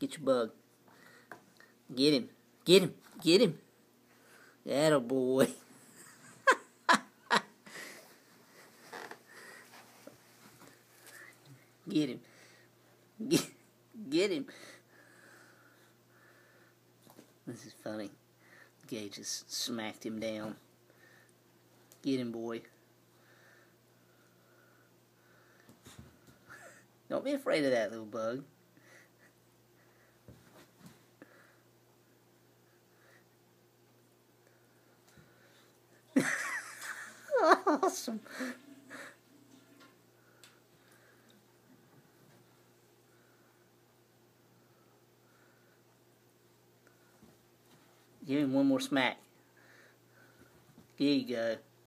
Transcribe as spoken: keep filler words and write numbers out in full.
Get your bug. Get him. Get him. Get him. Atta boy. Get him. Get, get him. This is funny. Gage just smacked him down. Get him, boy. Don't be afraid of that little bug. Awesome. Give him one more smack. There you go.